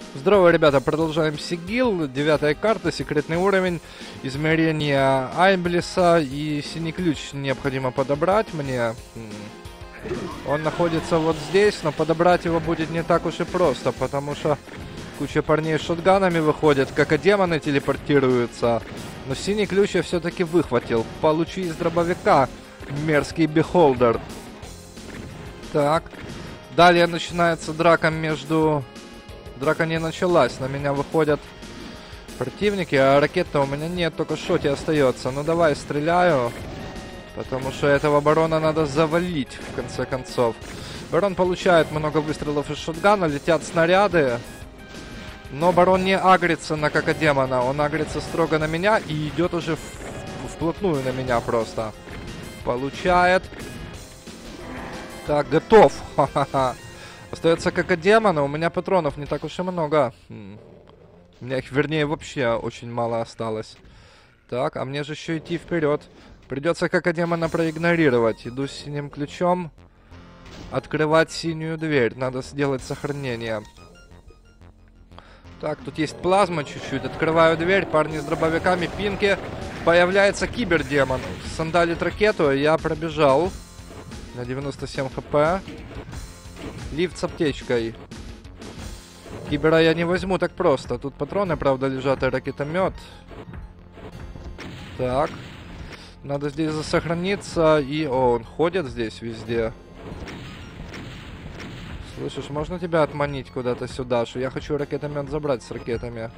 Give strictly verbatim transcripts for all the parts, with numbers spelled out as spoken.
Здорово, ребята, продолжаем Сигил. Девятая карта, секретный уровень, измерение Айблиса и синий ключ необходимо подобрать мне. Он находится вот здесь, но подобрать его будет не так уж и просто, потому что куча парней с шотганами выходит, как и демоны телепортируются. Но синий ключ я все-таки выхватил. Получи из дробовика, мерзкий бихолдер. Так. Далее начинается драка между... Драка не началась, на меня выходят противники, а ракет-то у меня нет, только шоти остается. Ну давай, стреляю, потому что этого барона надо завалить, в конце концов. Барон получает много выстрелов из шотгана, летят снаряды, но барон не агрится на какодемона, он агрится строго на меня и идет уже в, вплотную на меня просто. Получает. Так, готов. Ха-ха-ха. Остается какодемона, у меня патронов не так уж и много. Хм. У меня их, вернее, вообще очень мало осталось. Так, а мне же еще идти вперед. Придется какодемона проигнорировать. Иду с синим ключом. Открывать синюю дверь. Надо сделать сохранение. Так, тут есть плазма чуть-чуть. Открываю дверь. Парни с дробовиками, пинки. Появляется кибердемон. Сандалит ракету. Я пробежал. На девяносто семь хп. Лифт с аптечкой. Кибера я не возьму так просто. Тут патроны, правда, лежат, и ракетомет. Так. Надо здесь засохраниться. И... О, он ходит здесь везде. Слышишь, можно тебя отманить куда-то сюда? Что я хочу ракетомет забрать с ракетами.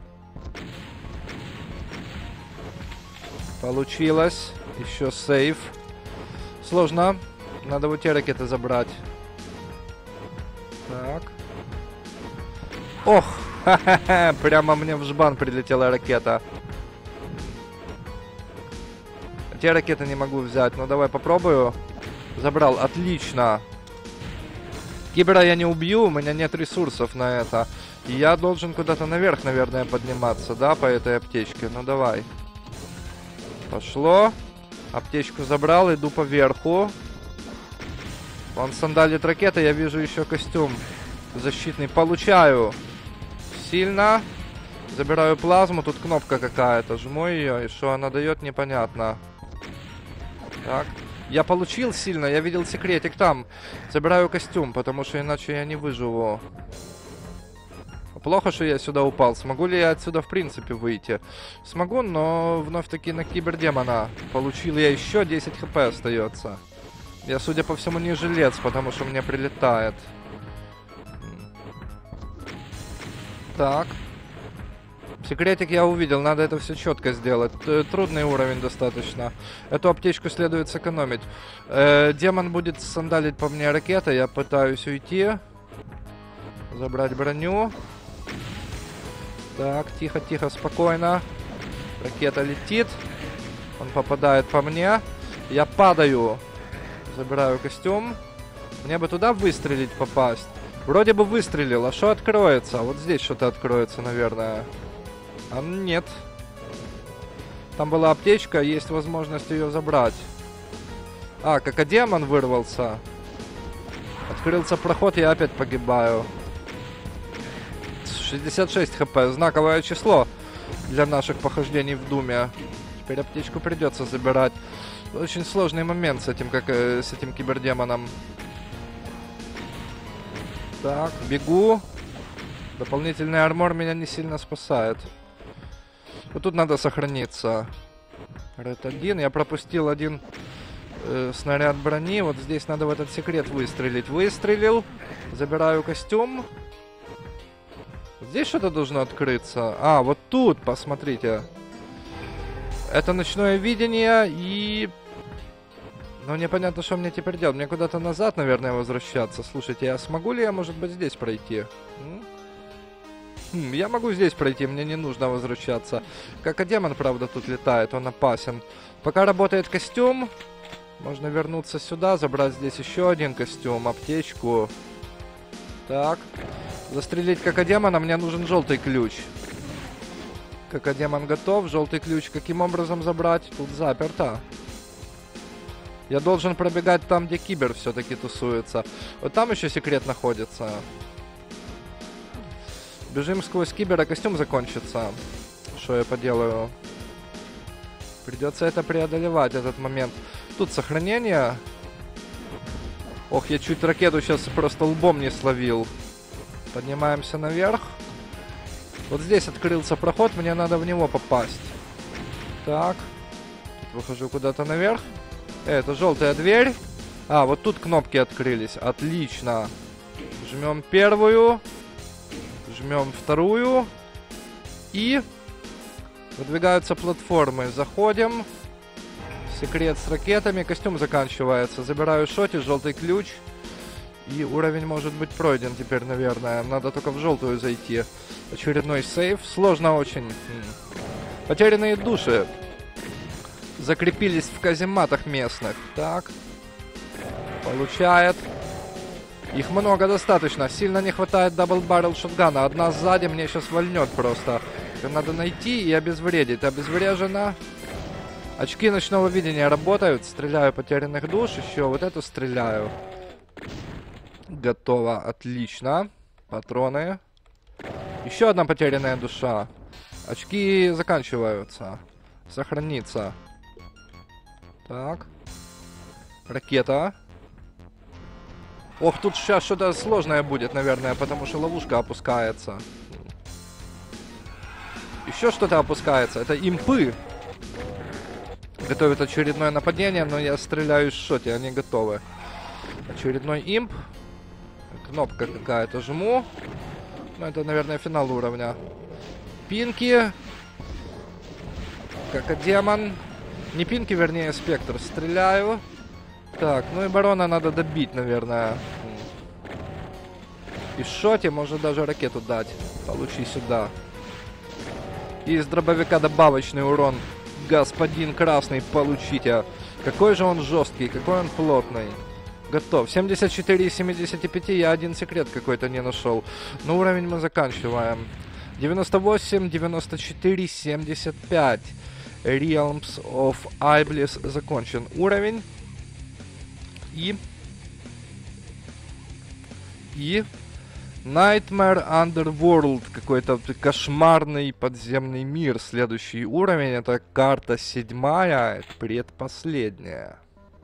Получилось. Еще сейф. Сложно. Надо вот те ракеты забрать. Так. Ох! Ха-ха-ха! Прямо мне в жбан прилетела ракета. Те ракеты не могу взять. Ну давай попробую. Забрал. Отлично. Кибера я не убью. У меня нет ресурсов на это. И я должен куда-то наверх, наверное, подниматься, да, по этой аптечке. Ну давай. Пошло. Аптечку забрал. Иду поверху. Он сандалит ракеты, я вижу еще костюм защитный. Получаю. Сильно. Забираю плазму, тут кнопка какая-то. Жму ее, и что она дает, непонятно. Так. Я получил сильно, я видел секретик там. Забираю костюм, потому что иначе я не выживу. Плохо, что я сюда упал. Смогу ли я отсюда, в принципе, выйти? Смогу, но вновь-таки на кибердемона. Получил я еще десять хп остается. Я, судя по всему, не жилец, потому что мне прилетает. Так. Секретик я увидел, надо это все четко сделать. Трудный уровень достаточно. Эту аптечку следует сэкономить. Э, демон будет сандалить по мне ракетой, я пытаюсь уйти. Забрать броню. Так, тихо-тихо, спокойно. Ракета летит. Он попадает по мне. Я падаю. Забираю костюм. Мне бы туда выстрелить, попасть. Вроде бы выстрелил, а что откроется? Вот здесь что-то откроется, наверное. А нет. Там была аптечка, есть возможность ее забрать. А, какодемон вырвался. Открылся проход, я опять погибаю. шестьдесят шесть хп, знаковое число для наших похождений в Думе. Теперь аптечку придется забирать. Очень сложный момент с этим, как э, с этим кибердемоном. Так, бегу. Дополнительный армор меня не сильно спасает. Вот тут надо сохраниться. Ред один. Я пропустил один э, снаряд брони. Вот здесь надо в этот секрет выстрелить. Выстрелил. Забираю костюм. Здесь что-то должно открыться. А, вот тут, посмотрите. Это ночное видение и... Ну, непонятно, что мне теперь делать. Мне куда-то назад, наверное, возвращаться. Слушайте, а смогу ли я, может быть, здесь пройти? Хм, я могу здесь пройти, мне не нужно возвращаться. Какодемон, правда, тут летает, он опасен. Пока работает костюм, можно вернуться сюда, забрать здесь еще один костюм, аптечку. Так. Застрелить какодемона, мне нужен желтый ключ. Какодемон готов, желтый ключ каким образом забрать? Тут заперто. Я должен пробегать там, где кибер все-таки тусуется. Вот там еще секрет находится. Бежим сквозь кибера, костюм закончится. Что я поделаю? Придется это преодолевать, этот момент. Тут сохранение. Ох, я чуть ракету сейчас просто лбом не словил. Поднимаемся наверх. Вот здесь открылся проход, мне надо в него попасть. Так. Тут выхожу куда-то наверх. Э, это желтая дверь. А, вот тут кнопки открылись. Отлично. Жмем первую. Жмем вторую. И выдвигаются платформы. Заходим. Секрет с ракетами. Костюм заканчивается. Забираю шоти, желтый ключ. И уровень может быть пройден теперь, наверное. Надо только в желтую зайти. Очередной сейв. Сложно очень. Потерянные души закрепились в казематах местных. Так. Получает. Их много достаточно. Сильно не хватает дабл-баррел шотгана. Одна сзади мне сейчас вольнет просто. Это надо найти и обезвредить. Обезврежено. Очки ночного видения работают. Стреляю потерянных душ. Еще вот эту стреляю. Готово. Отлично. Патроны. Еще одна потерянная душа. Очки заканчиваются. Сохранится. Так. Ракета. Ох, тут сейчас что-то сложное будет, наверное, потому что ловушка опускается. Еще что-то опускается. Это импы. Готовят очередное нападение, но я стреляю из шоти, они готовы. Очередной имп. Кнопка какая-то жму. Ну, это, наверное, финал уровня. Пинки. Как демон. Не пинки, вернее, спектр. Стреляю. Так, ну и барона надо добить, наверное. Из шоти можно даже ракету дать. Получи сюда. И из дробовика добавочный урон. Господин Красный, получите. Какой же он жесткий, какой он плотный. Готов. семьдесят четыре из семидесяти пяти, я один секрет какой-то не нашел. Но уровень мы заканчиваем. девяносто восемь, девяносто четыре, семьдесят пять. Realms of Iblis закончен уровень. И... И... Nightmare Underworld, какой-то кошмарный подземный мир. Следующий уровень, это карта седьмая, предпоследняя.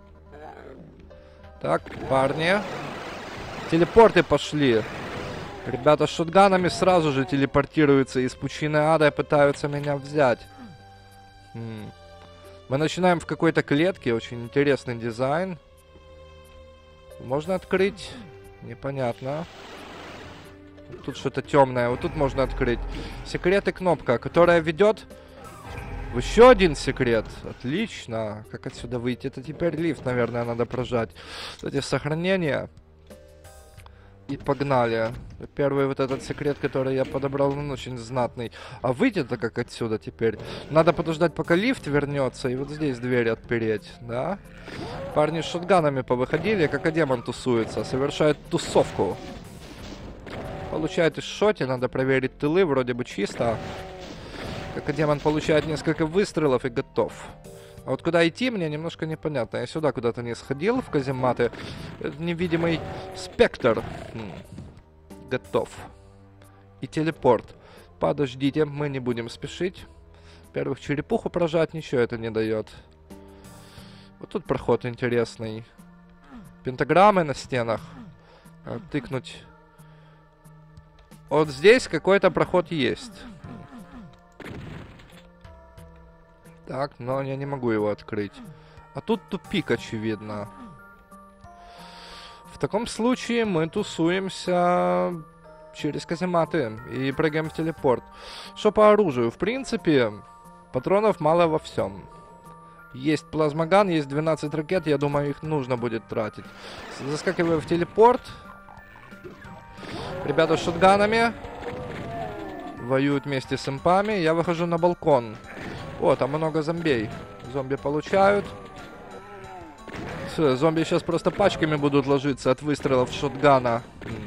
Так, парни. Телепорты пошли. Ребята с шотганами сразу же телепортируются из пучины ада и пытаются меня взять. М-м. Мы начинаем в какой-то клетке, очень интересный дизайн. Можно открыть? Непонятно. Тут что-то темное. Вот тут можно открыть. Секрет и кнопка, которая ведет в еще один секрет. Отлично. Как отсюда выйти? Это теперь лифт, наверное, надо прожать. Кстати, сохранение. И погнали. Первый вот этот секрет, который я подобрал, он очень знатный. А выйти-то как отсюда теперь? Надо подождать, пока лифт вернется. И вот здесь дверь отпереть, да? Парни с шотганами повыходили, как и демон тусуется. Совершает тусовку. Получает из шоти, надо проверить тылы, вроде бы чисто. Как демон получает несколько выстрелов и готов. А вот куда идти, мне немножко непонятно. Я сюда куда-то не сходил, в казематы. Это невидимый спектр. М-м. Готов. И телепорт. Подождите, мы не будем спешить. Во-первых, черепуху прожать ничего это не дает. Вот тут проход интересный. Пентаграммы на стенах. А, тыкнуть... Вот здесь какой-то проход есть. Так, но я не могу его открыть. А тут тупик, очевидно. В таком случае мы тусуемся через казематы и прыгаем в телепорт. Что по оружию? В принципе, патронов мало во всем. Есть плазмоган, есть двенадцать ракет, я думаю, их нужно будет тратить. Заскакиваю в телепорт. Ребята с шотганами воюют вместе с импами. Я выхожу на балкон. О, там много зомбей. Зомби получают. Все, зомби сейчас просто пачками будут ложиться от выстрелов шотгана.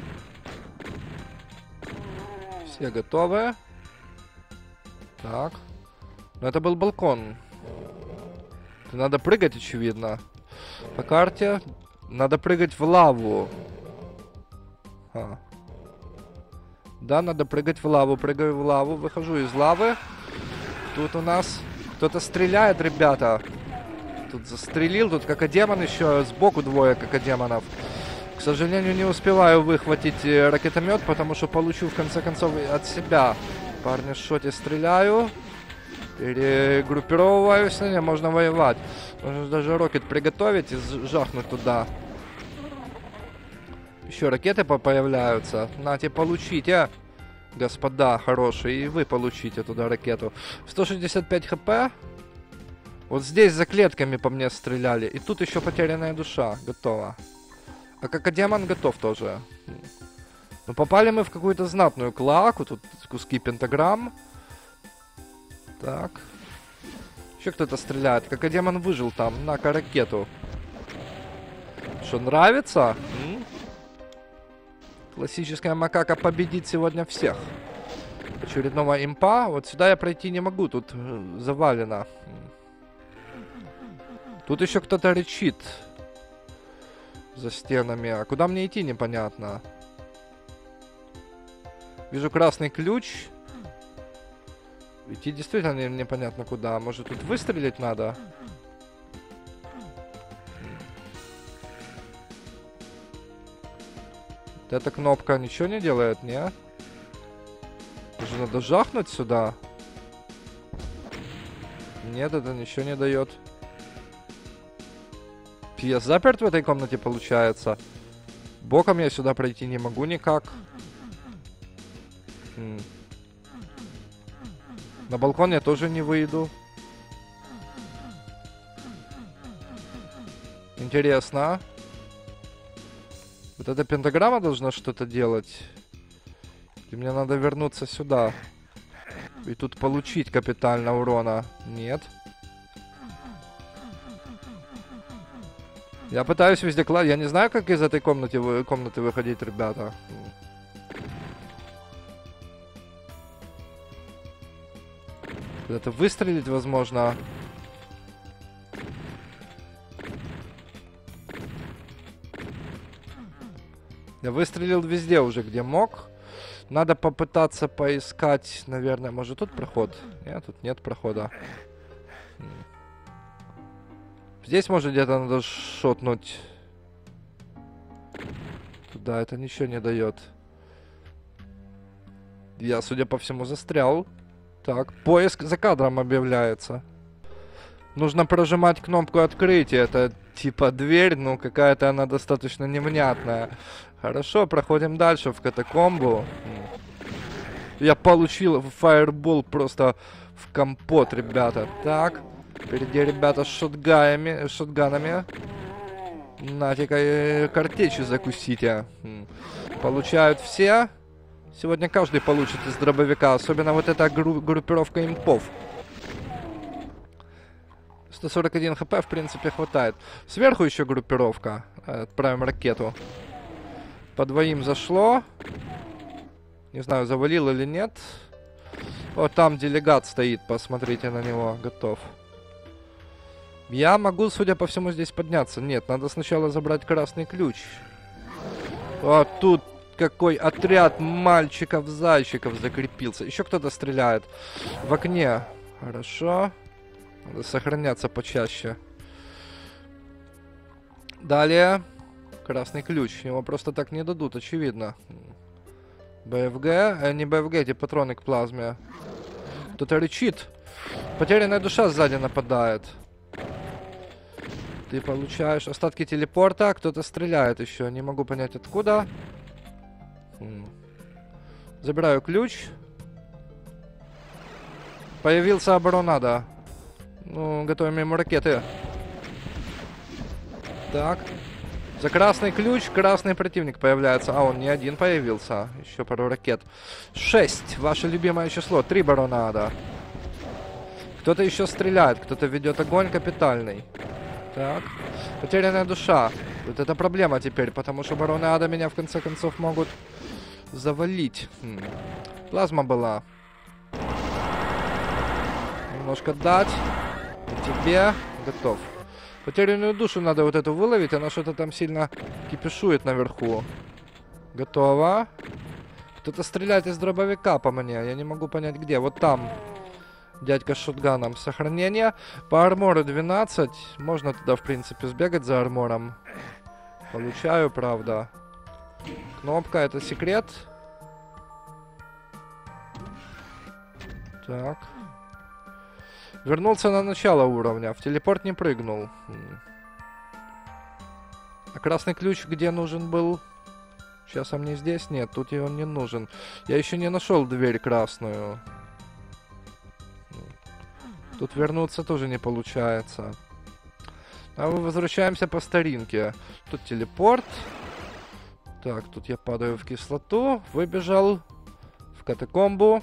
Все готовы. Так. Но это был балкон. Надо прыгать, очевидно. По карте. Надо прыгать в лаву. А. Да, надо прыгать в лаву. Прыгаю в лаву. Выхожу из лавы. Тут у нас кто-то стреляет, ребята. Тут застрелил. Тут какодемон еще. Сбоку двое какодемонов. К сожалению, не успеваю выхватить ракетомет, потому что получу в конце концов от себя. Парни в шоте стреляю. Перегруппировываюсь. Не, можно воевать. Можно даже рокет приготовить и жахнуть туда. Еще ракеты появляются. Нате, получите, господа хорошие. И вы получите туда ракету. сто шестьдесят пять хп. Вот здесь за клетками по мне стреляли. И тут еще потерянная душа. Готово. А какодемон готов тоже. Ну, попали мы в какую-то знатную клаку. Тут куски пентаграмм. Так. Еще кто-то стреляет. Какодемон выжил там. На-ка ракету. Что, нравится? М? Классическая макака победит сегодня всех. Очередного импа. Вот сюда я пройти не могу. Тут завалено. Тут еще кто-то рычит. За стенами. А куда мне идти, непонятно. Вижу красный ключ. Идти действительно непонятно куда. Может, тут выстрелить надо? Эта кнопка ничего не делает, не? Даже надо жахнуть сюда. Нет, это ничего не дает. Я заперт в этой комнате, получается. Боком я сюда пройти не могу никак. М. На балкон я тоже не выйду. Интересно. Вот эта пентаграмма должна что-то делать. И мне надо вернуться сюда. И тут получить капитально урона. Нет. Я пытаюсь везде класть. Я не знаю, как из этой комнаты, вы... комнаты выходить, ребята. Куда-то выстрелить, возможно. Я выстрелил везде уже, где мог. Надо попытаться поискать, наверное, может тут проход? Нет, тут нет прохода. Здесь, может, где-то надо шотнуть. Туда это ничего не дает. Я, судя по всему, застрял. Так, поиск за кадром объявляется. Нужно прожимать кнопку открытия. Это типа дверь, но какая-то она достаточно невнятная. Хорошо, проходим дальше в катакомбу. Я получил фаербол просто в компот, ребята. Так, впереди ребята с шотганами. шотганами. На-ка, картечи закусите. Получают все. Сегодня каждый получит из дробовика. Особенно вот эта гру группировка импов. сто сорок один хп, в принципе, хватает. Сверху еще группировка. Отправим ракету. По двоим зашло. Не знаю, завалил или нет. Вот там делегат стоит. Посмотрите на него. Готов. Я могу, судя по всему, здесь подняться. Нет, надо сначала забрать красный ключ. Вот тут какой отряд мальчиков-зайчиков закрепился. Еще кто-то стреляет в окне. Хорошо. Надо сохраняться почаще. Далее. Красный ключ. Его просто так не дадут, очевидно. БФГ. Э, не БФГ, эти патроны к плазме. Кто-то рычит. Потерянная душа сзади нападает. Ты получаешь остатки телепорта. Кто-то стреляет еще. Не могу понять откуда. Забираю ключ. Появился оборонада. Ну, готовим ему ракеты. Так. За красный ключ красный противник появляется. А, он не один появился. Еще пару ракет. Шесть. Ваше любимое число. Три баронада. Кто-то еще стреляет. Кто-то ведет огонь капитальный. Так. Потерянная душа. Вот это проблема теперь, потому что баронада меня в конце концов могут завалить. Хм. Плазма была. Немножко дать. И тебе. Готов. Потерянную душу надо вот эту выловить. Она что-то там сильно кипишует наверху. Готово. Кто-то стреляет из дробовика по мне. Я не могу понять, где. Вот там. Дядька с шотганом. Сохранение. По армору двенадцать. Можно туда, в принципе, сбегать за армором. Получаю, правда. Кнопка. Это секрет. Так. Вернулся на начало уровня. В телепорт не прыгнул. А красный ключ где нужен был? Сейчас он мне здесь? Нет, тут и он не нужен. Я еще не нашел дверь красную. Тут вернуться тоже не получается. А мы возвращаемся по старинке. Тут телепорт. Так, тут я падаю в кислоту. Выбежал. В катакомбу.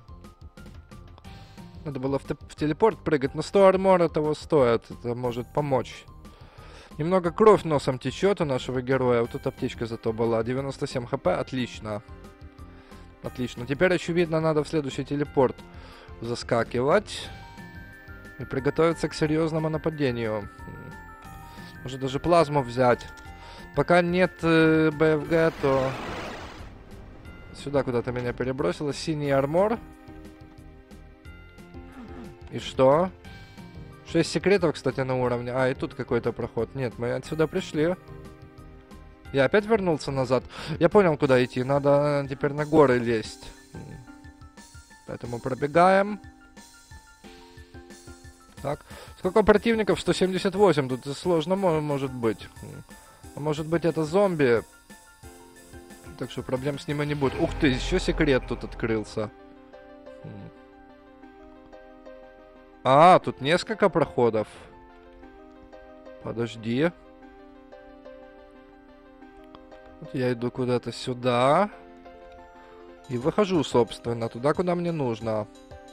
Надо было в, в телепорт прыгать. Но сто армора того стоит. Это может помочь. Немного кровь носом течет у нашего героя. Вот тут аптечка зато была. девяносто семь хп. Отлично. Отлично. Теперь, очевидно, надо в следующий телепорт заскакивать. И приготовиться к серьезному нападению. Может даже плазму взять. Пока нет э, БФГ, то... Сюда куда-то меня перебросило. Синий армор. И что? Шесть секретов, кстати, на уровне. А, и тут какой-то проход. Нет, мы отсюда пришли. Я опять вернулся назад. Я понял, куда идти. Надо теперь на горы лезть. Поэтому пробегаем. Так. Сколько противников? сто семьдесят восемь. Тут сложно может быть. А может быть, это зомби. Так что проблем с ним и не будет. Ух ты, еще секрет тут открылся. А, тут несколько проходов. Подожди. Вот я иду куда-то сюда. И выхожу, собственно, туда, куда мне нужно.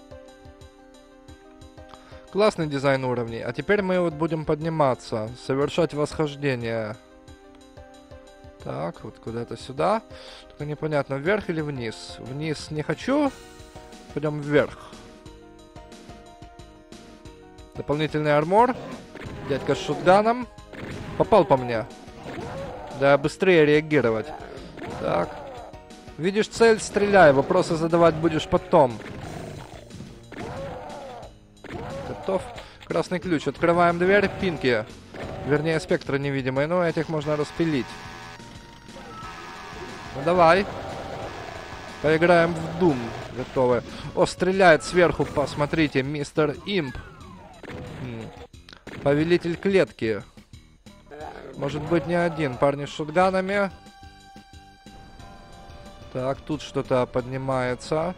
Классный дизайн уровней. А теперь мы вот будем подниматься. Совершать восхождение. Так, вот куда-то сюда. Только непонятно, вверх или вниз. Вниз не хочу. Пойдем вверх. Дополнительный армор. Дядька с шотганом. Попал по мне. Да, быстрее реагировать. Так. Видишь цель, стреляй. Вопросы задавать будешь потом. Готов. Красный ключ. Открываем дверь. Пинки. Вернее, спектры невидимые. Ну, этих можно распилить. Ну, давай. Поиграем в Doom. Готовы. О, стреляет сверху. Посмотрите. Мистер Имп. Повелитель клетки. Может быть, не один. Парни с шотганами. Так, тут что-то поднимается.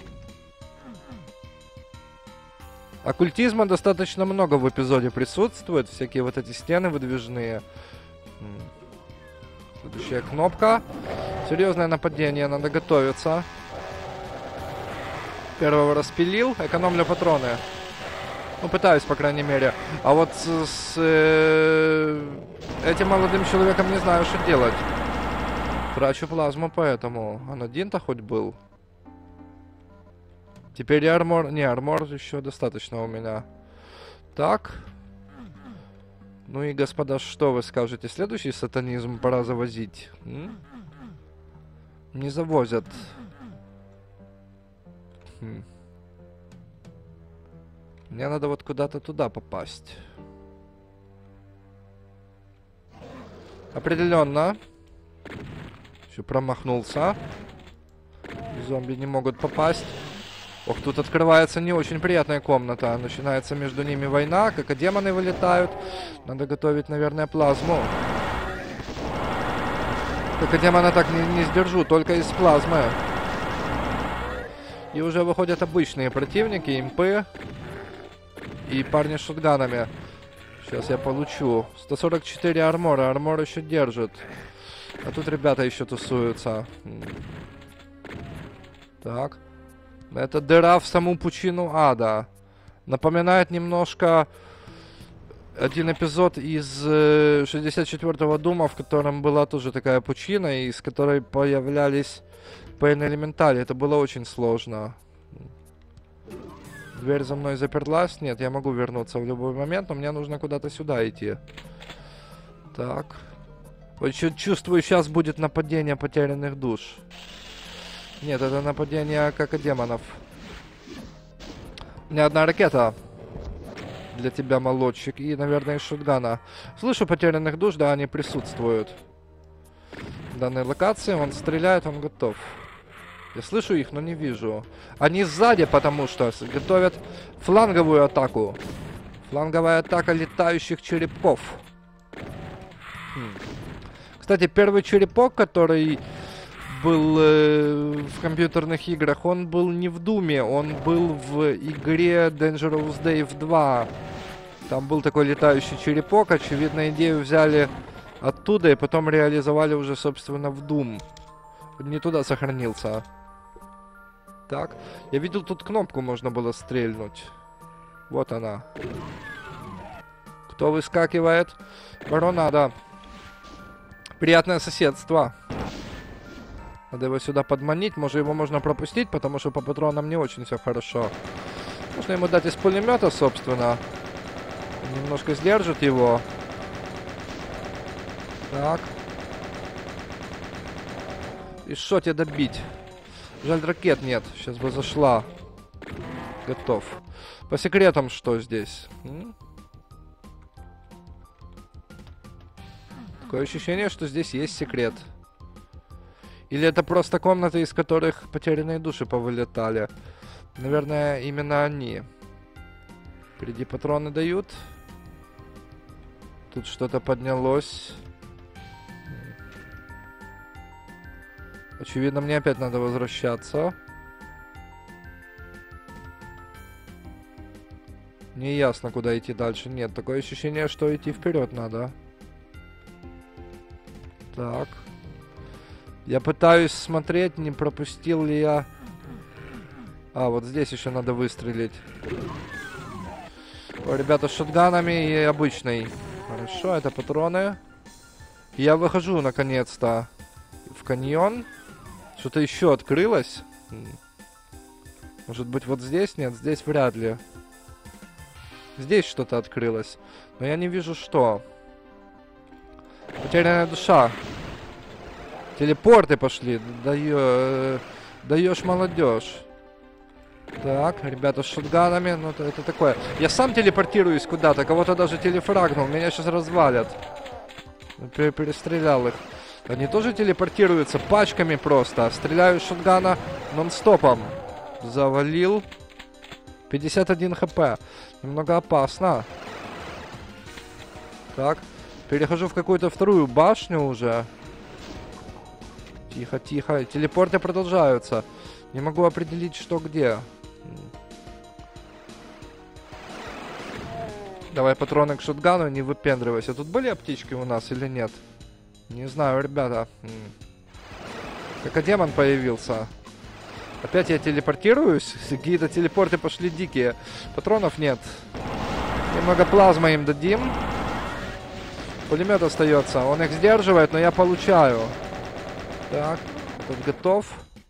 Оккультизма достаточно много в эпизоде присутствует. Всякие вот эти стены выдвижные. Следующая кнопка. Серьезное нападение, надо готовиться. Первого распилил. Экономлю патроны. Ну, пытаюсь, по крайней мере. А вот с, с э, этим молодым человеком не знаю, что делать. Трачу плазму, поэтому. Он один-то хоть был. Теперь и армор... Не, армор еще достаточно у меня. Так. Ну и, господа, что вы скажете? Следующий сатанизм пора завозить. М? Не завозят. Хм. Мне надо вот куда-то туда попасть. Определенно. Еще промахнулся. Зомби не могут попасть. Ох, тут открывается не очень приятная комната. Начинается между ними война. Как демоны вылетают. Надо готовить, наверное, плазму. Как демона так не, не сдержу. Только из плазмы. И уже выходят обычные противники. Импы. И парни с шотганами. Сейчас я получу. сто сорок четыре армора. Армор еще держит. А тут ребята еще тусуются. Так. Это дыра в саму пучину ада. Напоминает немножко один эпизод из э, шестьдесят четвёртого Дума, в котором была тоже такая пучина, из которой появлялись Pain Elementali. Это было очень сложно. Дверь за мной заперлась. Нет, я могу вернуться в любой момент, но мне нужно куда-то сюда идти. Так. Вот чувствую, сейчас будет нападение потерянных душ. Нет, это нападение как демонов. У меня одна ракета для тебя, молодчик. И, наверное, из шотгана. Слышу потерянных душ, да, они присутствуют в данной локации. Он стреляет, он готов. Я слышу их, но не вижу. Они сзади, потому что готовят фланговую атаку. Фланговая атака летающих черепов. Хм. Кстати, первый черепок, который был э, в компьютерных играх, он был не в Думе, он был в игре Dangerous Dave два. Там был такой летающий черепок, очевидно, идею взяли оттуда и потом реализовали уже, собственно, в Doom. Не туда сохранился. Так, я видел, тут кнопку можно было стрельнуть. Вот она. Кто выскакивает? Баронада. Приятное соседство. Надо его сюда подманить. Может, его можно пропустить, потому что по патронам не очень все хорошо. Можно ему дать из пулемета, собственно. Немножко сдержит его. Так. И что тебе добить? Жаль, ракет нет. Сейчас бы зашла. Готов. По секретам что здесь? М? Такое ощущение, что здесь есть секрет. Или это просто комнаты, из которых потерянные души повылетали. Наверное, именно они. Впереди патроны дают. Тут что-то поднялось. Очевидно, мне опять надо возвращаться. Не ясно, куда идти дальше. Нет, такое ощущение, что идти вперед надо. Так. Я пытаюсь смотреть, не пропустил ли я... А, вот здесь еще надо выстрелить. О, ребята, с шотганами и обычной. Хорошо, это патроны. Я выхожу, наконец-то, в каньон. Что-то еще открылось. Может быть, вот здесь? Нет, здесь вряд ли. Здесь что-то открылось. Но я не вижу, что. Потерянная душа. Телепорты пошли. Даё... Даешь молодежь. Так, ребята с шотганами. Ну, это, это такое. Я сам телепортируюсь куда-то. Кого-то даже телефрагнул. Меня сейчас развалят. Пер перестрелял их. Они тоже телепортируются пачками просто. Стреляю из шотгана нон-стопом. Завалил. пятьдесят один хп. Немного опасно. Так. Перехожу в какую-то вторую башню уже. Тихо, тихо. Телепорты продолжаются. Не могу определить, что где. Давай патроны к шотгану, не выпендривайся. Тут были аптечки у нас или нет? Не знаю, ребята. Как демон появился. Опять я телепортируюсь. Какие-то телепорты пошли дикие. Патронов нет. Немного плазмы им дадим. Пулемет остается. Он их сдерживает, но я получаю. Так, тут готов.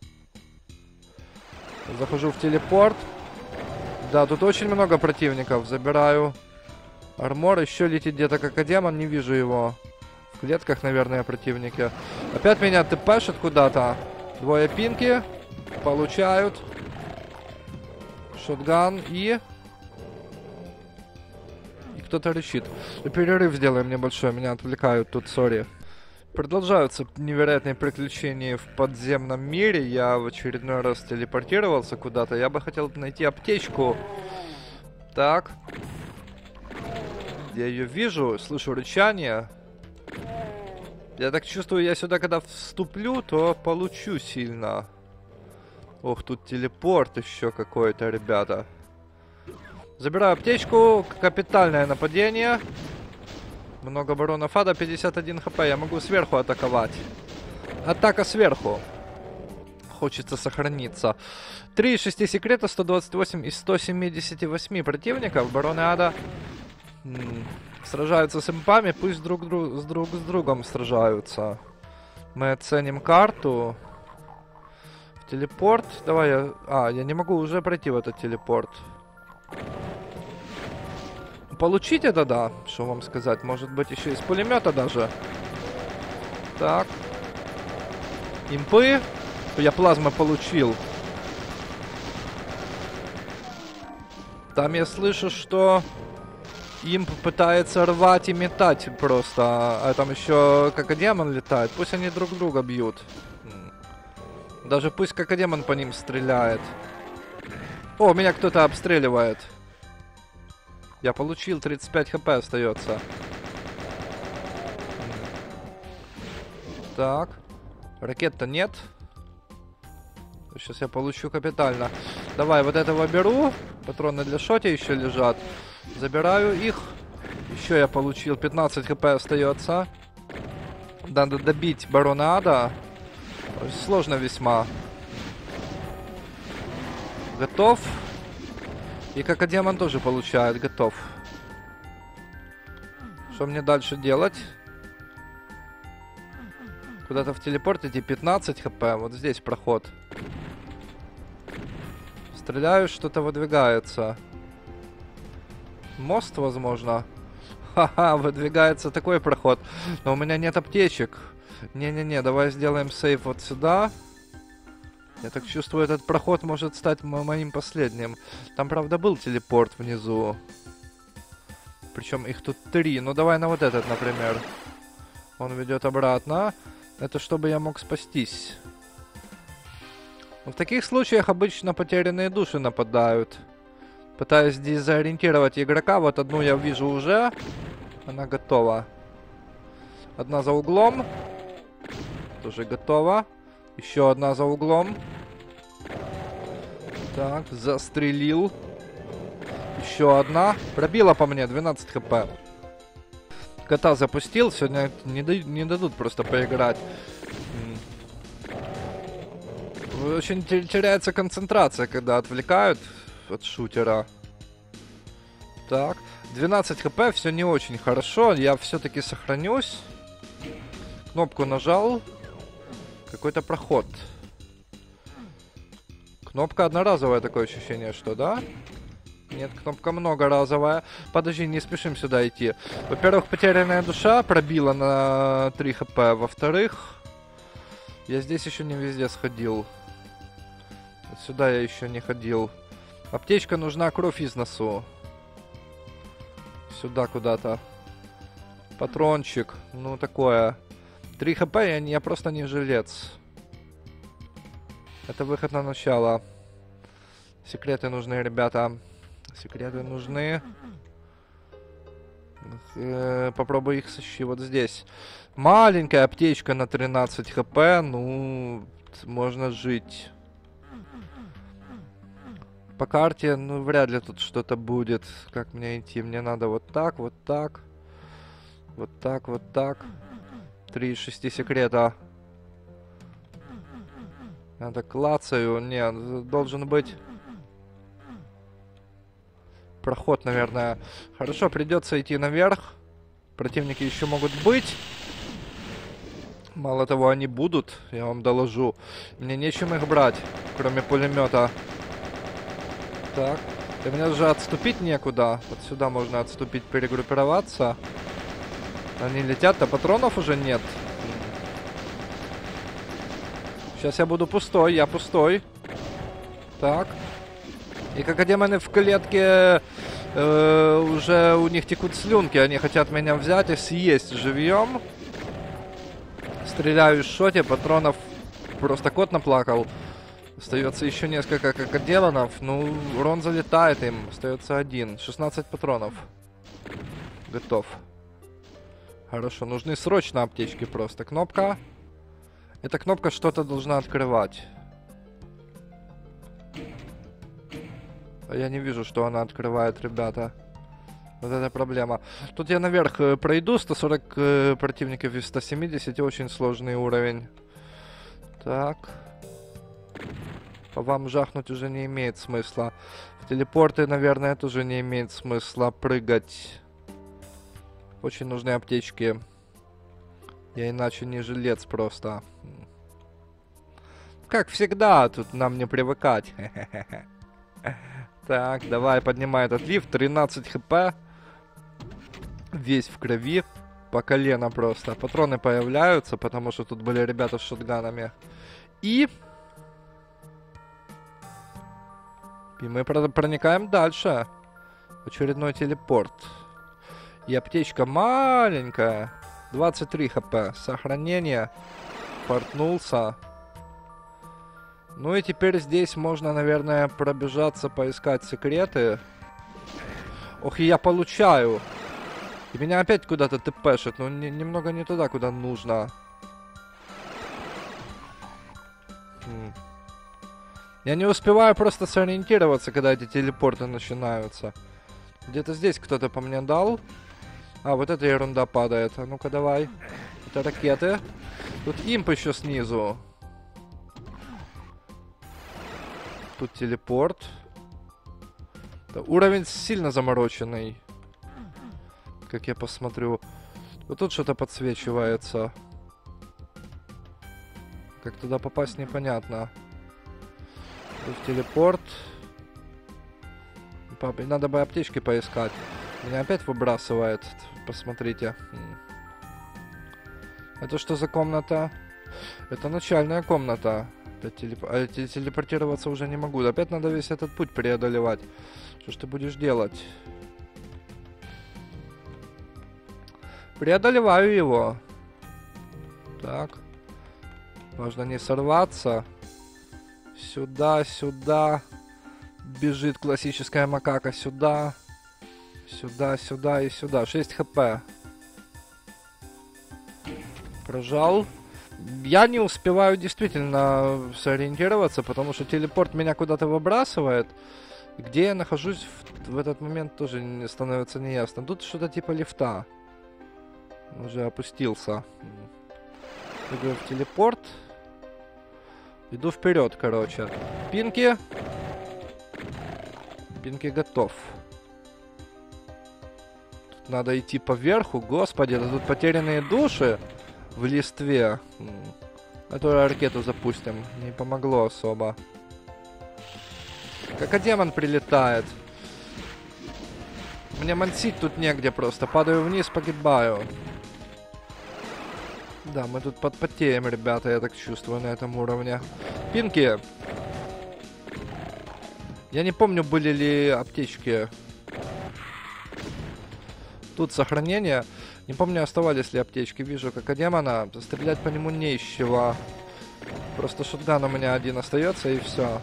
Захожу в телепорт. Да, тут очень много противников. Забираю армор. Еще летит где-то как демон. Не вижу его. В клетках, наверное, противники. Опять меня тпшат куда-то. Двое пинки. Получают. Шотган и... И кто-то рычит. И перерыв сделаем небольшой. Меня отвлекают тут, сори. Продолжаются невероятные приключения в подземном мире. Я в очередной раз телепортировался куда-то. Я бы хотел найти аптечку. Так. Я ее вижу, слышу рычание. Я так чувствую, я сюда когда вступлю, то получу сильно. Ох, тут телепорт еще какой-то, ребята. Забираю аптечку. Капитальное нападение. Много баронов ада, пятьдесят один хп. Я могу сверху атаковать. Атака сверху. Хочется сохраниться. три из шести секрета, сто двадцать восемь из ста семидесяти восьми противников. Бароны ада сражаются с импами. Пусть друг, друг, с, друг с другом сражаются. Мы оценим карту. В телепорт. Давай я... А, я не могу уже пройти в этот телепорт. Получить это, да. Что вам сказать? Может быть, еще из пулемета даже. Так. Импы. Я плазмы получил. Там я слышу, что имп пытается рвать и метать просто. А там еще Какадемон летает. Пусть они друг друга бьют. Даже пусть Какадемон по ним стреляет. О, меня кто-то обстреливает. Я получил, тридцать пять хп остается. Так. Ракет-то нет. Сейчас я получу капитально. Давай, вот этого беру. Патроны для шоти еще лежат. Забираю их. Еще я получил. пятнадцать хп остается. Надо добить барона ада. Сложно весьма. Готов. И Какадемон тоже получает. Готов. Что мне дальше делать? Куда-то в телепорт идти. пятнадцать хп. Вот здесь проход. Стреляю, что-то выдвигается. Мост, возможно. Ха-ха, выдвигается такой проход. Но у меня нет аптечек. Не-не-не, давай сделаем сейв вот сюда. Я так чувствую, этот проход может стать моим последним. Там, правда, был телепорт внизу. Причем их тут три. Ну, давай на вот этот, например. Он ведет обратно. Это чтобы я мог спастись. В таких случаях обычно потерянные души нападают. Пытаюсь дезориентировать игрока. Вот одну я вижу уже. Она готова. Одна за углом. Тоже готова. Еще одна за углом. Так, застрелил. Еще одна. Пробила по мне, двенадцать хп. Кота запустил. Сегодня не, да, не дадут просто поиграть. Очень теряется концентрация, когда отвлекают от шутера. Так, двенадцать хп, все не очень хорошо. Я все-таки сохранюсь. Кнопку нажал. Какой-то проход. Кнопка одноразовая, такое ощущение, что, да? Нет, кнопка многоразовая. Подожди, не спешим сюда идти. Во-первых, потерянная душа пробила на три хп. Во-вторых, я здесь еще не везде сходил. Сюда я еще не ходил. Аптечка нужна, кровь из носу. Сюда куда-то. Патрончик. Ну, такое. три хп, я, я просто не жилец. Это выход на начало. Секреты нужны, ребята. Секреты нужны. Э, попробуй их сыщи вот здесь. Маленькая аптечка на тринадцать хп. Ну, можно жить. По карте, ну, вряд ли тут что-то будет. Как мне идти? Мне надо вот так, вот так. Вот так, вот так. Три из шести секрета. Надо клацаю. Не, должен быть проход, наверное. Хорошо, придется идти наверх. Противники еще могут быть. Мало того, они будут, я вам доложу. Мне нечем их брать, кроме пулемета. Так, и мне уже отступить некуда. Вот сюда можно отступить, перегруппироваться. Они летят, а патронов уже нет. Сейчас я буду пустой, я пустой. Так. И Какадемоны в клетке э, уже у них текут слюнки. Они хотят меня взять и съесть живьем. Стреляю из шоти, патронов просто кот наплакал. Остается еще несколько Какадемонов. Ну, урон залетает им. Остается один. шестнадцать патронов. Готов. Хорошо, нужны срочно аптечки просто. Кнопка. Эта кнопка что-то должна открывать. А я не вижу, что она открывает, ребята. Вот это проблема. Тут я наверх э, пройду. сто сорок э, противников из ста семидесяти. Очень сложный уровень. Так. По вам жахнуть уже не имеет смысла. В телепорты, наверное, тоже не имеет смысла прыгать. Очень нужны аптечки. Я иначе не жилец просто. Как всегда, тут нам не привыкать. Так, давай, поднимай этот лифт. тринадцать хп. Весь в крови. По колено просто. Патроны появляются, потому что тут были ребята с шотганами. И И мы проникаем дальше. Очередной телепорт. И аптечка маленькая. двадцать три хп. Сохранение. Портнулся. Ну и теперь здесь можно, наверное, пробежаться, поискать секреты. Ох, и я получаю. И меня опять куда-то тпшит. Ну, не, немного не туда, куда нужно. Хм. Я не успеваю просто сориентироваться, когда эти телепорты начинаются. Где-то здесь кто-то по мне дал. А, вот эта ерунда падает. А ну-ка, давай. Это ракеты. Тут имп еще снизу. Тут телепорт. Да, уровень сильно замороченный. Как я посмотрю. Вот тут что-то подсвечивается. Как туда попасть, непонятно. Тут телепорт. Папа, надо бы аптечки поискать. Меня опять выбрасывает. Посмотрите. Это что за комната? Это начальная комната. Телеп... А, телепортироваться уже не могу. Опять надо весь этот путь преодолевать. Что ж ты будешь делать? Преодолеваю его. Так. Важно не сорваться. Сюда, сюда. Бежит классическая макака. Сюда. Сюда, сюда и сюда. шесть хп. Прожал. Я не успеваю действительно сориентироваться, потому что телепорт меня куда-то выбрасывает. Где я нахожусь в, в этот момент тоже не становится неясно. Тут что-то типа лифта. Уже опустился. Иду в телепорт. Иду вперед, короче. Пинки. Пинки готов. Тут надо идти поверху. Господи, да тут потерянные души в листве. Которую ракету запустим. Не помогло особо. Как демон прилетает. Мне мансить тут негде просто. Падаю вниз, погибаю. Да, мы тут подпотеем, ребята, я так чувствую на этом уровне. Пинки. Я не помню, были ли аптечки. Тут сохранение. Не помню, оставались ли аптечки. Вижу, как у демона. Стрелять по нему не из чего. Просто шотган у меня один остается, и все.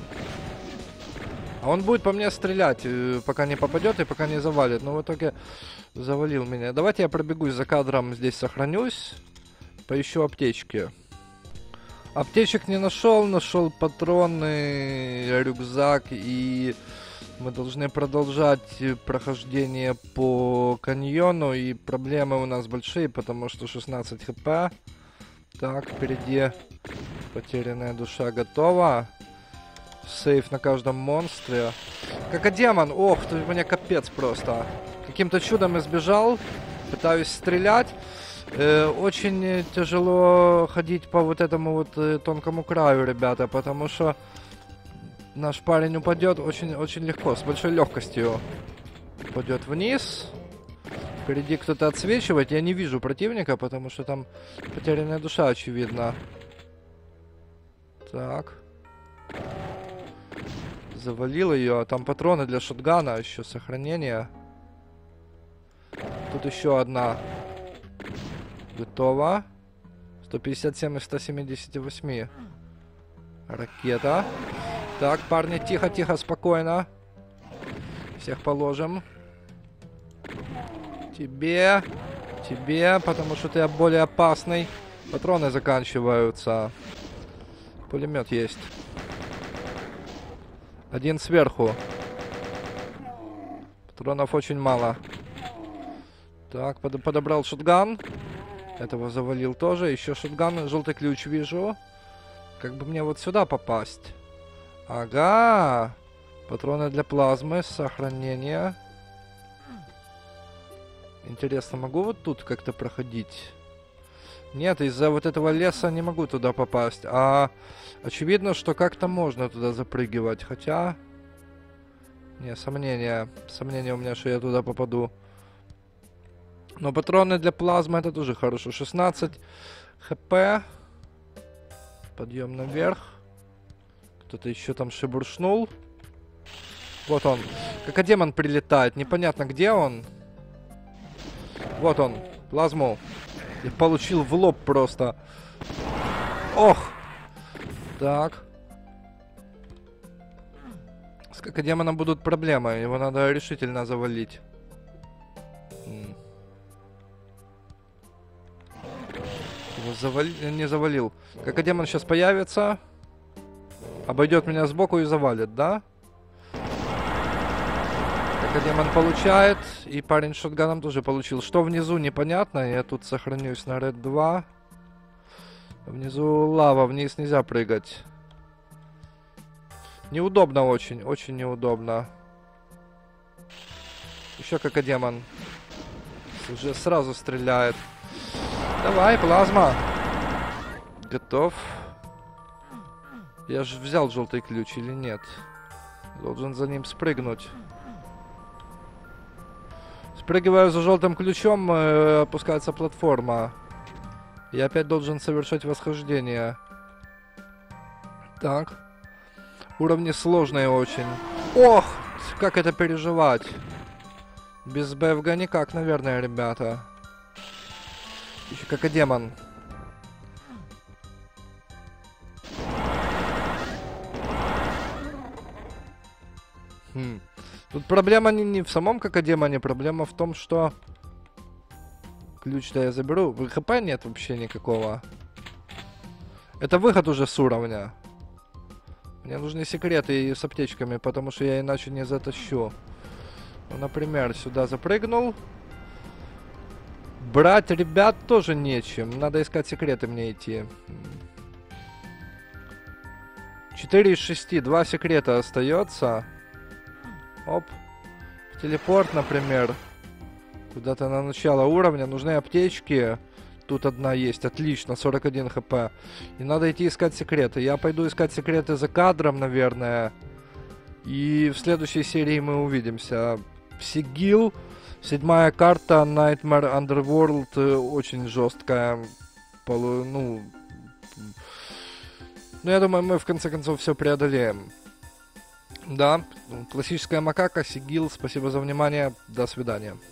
А он будет по мне стрелять, пока не попадет и пока не завалит. Но в итоге завалил меня. Давайте я пробегусь за кадром, здесь сохранюсь. Поищу аптечки. Аптечек не нашел, нашел патроны, рюкзак, и мы должны продолжать прохождение по каньону. И проблемы у нас большие, потому что шестнадцать хп. Так, впереди потерянная душа готова. Сейф на каждом монстре. Как и демон. Ох, ты мне капец просто. Каким-то чудом избежал. Пытаюсь стрелять. Э, очень тяжело ходить по вот этому вот э, тонкому краю, ребята, потому что наш парень упадет очень, очень легко, с большой легкостью. Упадет вниз. Впереди кто-то отсвечивает. Я не вижу противника, потому что там потерянная душа, очевидно. Так. Завалил ее. Там патроны для шотгана, еще сохранение. Тут еще одна. Готово. сто пятьдесят семь из ста семидесяти восьми. Ракета. Так, парни, тихо-тихо, спокойно. Всех положим. Тебе. Тебе, потому что ты более опасный. Патроны заканчиваются. Пулемет есть. Один сверху. Патронов очень мало. Так, под подобрал шотган. Этого завалил тоже. Еще шотган. Желтый ключ вижу. Как бы мне вот сюда попасть? Ага. Патроны для плазмы. Сохранение. Интересно, могу вот тут как-то проходить? Нет, из-за вот этого леса не могу туда попасть. А очевидно, что как-то можно туда запрыгивать. Хотя... Не, сомнения. Сомнения у меня, что я туда попаду. Но патроны для плазмы это тоже хорошо. шестнадцать хп. Подъем наверх. Кто-то еще там шебуршнул. Вот он. Как демон прилетает. Непонятно, где он. Вот он. Плазму. И получил в лоб просто. Ох. Так. С Какодемоном будут проблемы. Его надо решительно завалить. М. Его завали... не завалил. Какодемон сейчас появится. Обойдет меня сбоку и завалит, да? Какодемон получает. И парень с шотганом тоже получил. Что внизу, непонятно. Я тут сохранюсь на Ред два. Внизу лава, вниз нельзя прыгать. Неудобно очень, очень неудобно. Еще Какодемон. Уже сразу стреляет. Давай, плазма. Готов. Я же взял желтый ключ или нет? Должен за ним спрыгнуть. Спрыгиваю за желтым ключом, э, опускается платформа. Я опять должен совершать восхождение. Так. Уровни сложные очень. Ох, как это переживать. Без БФГ никак, наверное, ребята. Еще Какодемон. Хм. Тут проблема не, не в самом Какодемоне, проблема в том, что... Ключ-то я заберу. ХП нет вообще никакого. Это выход уже с уровня. Мне нужны секреты с аптечками, потому что я иначе не затащу. Ну, например, сюда запрыгнул. Брать ребят тоже нечем. Надо искать секреты мне идти. четыре из шести. Два секрета остается. Оп. Телепорт, например. Куда-то на начало уровня. Нужны аптечки. Тут одна есть. Отлично. сорок один хп. И надо идти искать секреты. Я пойду искать секреты за кадром, наверное. И в следующей серии мы увидимся. Сигил. Седьмая карта. Nightmare Underworld. Очень жесткая. Полу... Ну... Ну, я думаю, мы в конце концов все преодолеем. Да. Классическая макака. Сигил. Спасибо за внимание. До свидания.